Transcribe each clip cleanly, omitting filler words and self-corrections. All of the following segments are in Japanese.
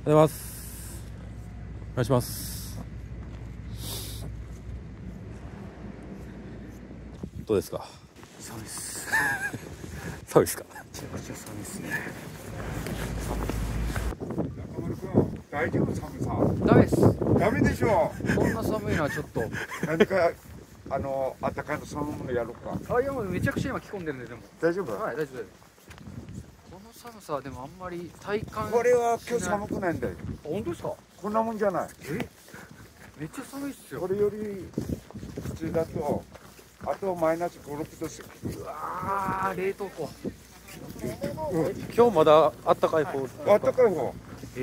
おはようございます。お願いします。どうですか？ 寒いです。 寒いですか？ めちゃくちゃ寒いですね。 中丸君、大丈夫？寒さダメです。 ダメでしょ。 こんな寒いのはちょっと。 何かあったかいの寒いものやろうか。 あ、いやもうめちゃくちゃ今着込んでるんで、でも大丈夫？ はい、大丈夫です。この寒さはでもあんまり体感これは今日寒くないんだよ。 本当ですか？ こんなもんじゃない。 めっちゃ寒いっすよ。 これより普通だとあとマイナス5、6度ですよ。 うわー、冷凍庫。 今日まだあったかい方。 あったかい方。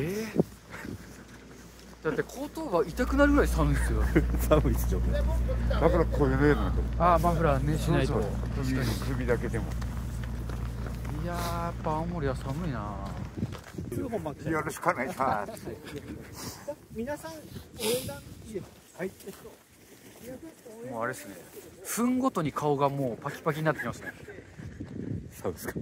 だって後頭部痛くなるぐらい寒いっすよ。 寒いっすよ。 だからこういうのやるのと。 あー、マフラーねしないと。 そうそう首だけでも。 いやー、やっぱ青森は寒いな。 よろしくお願いします。 皆さん応援団いいです。はい。 もうあれですね。分ごとに顔がもうパキパキになってきますね。 寒いですか？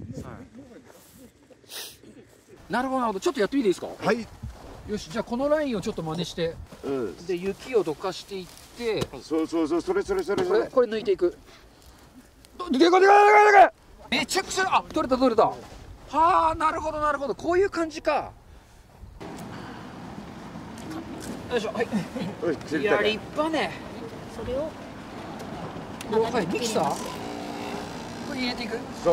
なるほどなるほど。ちょっとやってみていいですか？ はい。 よし、じゃあこのラインをちょっと真似して、で雪をどかしていって、 そうそれ。 これ抜いていく。でかめちゃくちゃ、あ、取れた。はあ、なるほど、こういう感じか。よいしょ、はい。いや、立派ね。 それをはい、ミキサー。これ入れていく。 そう。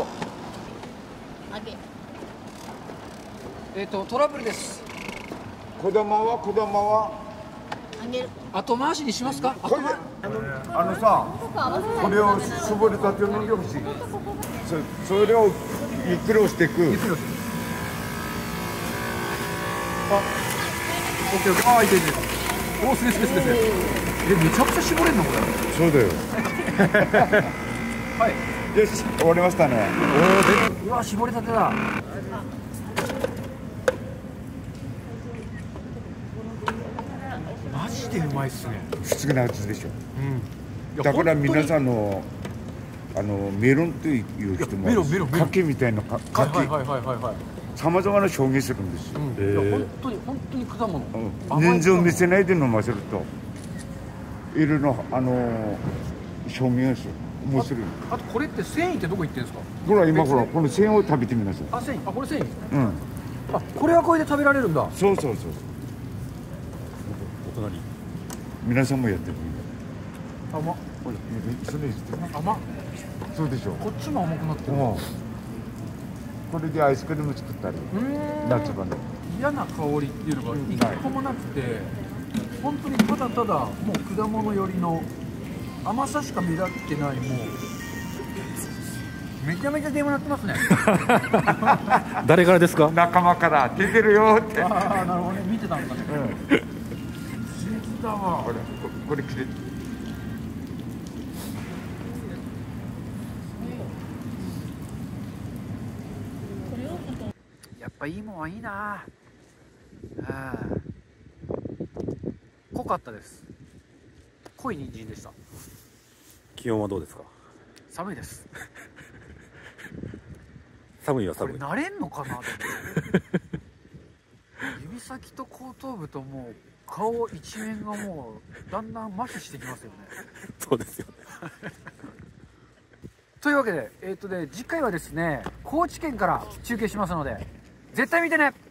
揚げトラブルです。 子供は揚げる。 後回しにしますか？ これさ、これを絞りたてを飲んでほしい。それをゆっくり押していく。 オッケー。あ、いけ。お、すげえ。めちゃくちゃ絞れんのこれ。 そうだよ。 はい。 よし、終わりましたね。 うわ、絞りたてだ。マジでうまいっすね。 不思議な味でしょ。 うん。 だから皆さんのメロンという人も柿みたいな柿、さまざまな表現するんですよ。 本当に果物。 人数を見せないで飲ませるといろいろ表現する。面白い。 あとこれって繊維ってどこ行ってんですか？ ほら今この繊維を食べてみなさい。 あ、繊維。あ、これ繊維。 うん。 あ、これはこれで食べられるんだ。 そう。 お隣。 皆さんもやってる。 甘っ。 ほら、それ甘っ。 そうでしょ。 こっちも甘くなってる。 これでアイスクリーム作ったり、夏場の嫌な香りっていうのが一個もなくて、本当にただもう果物寄りの甘さしか目立ってない、もうめちゃめちゃ電話鳴ってますね。 誰からですか？ 仲間から出てるよって。 ああ、なるほどね、見てたんだね。不思議だわ。 これ切れて。 やっぱいいもんはいいな。濃かったです。濃い人参でした。 気温はどうですか？ 寒いです。 寒いはこれ寒い。 慣れんのかな。指先と後頭部ともう顔一面がもうだんだん麻痺してきますよね。 そうですよね。 というわけで、次回はですね、高知県から中継しますので絶対見てね。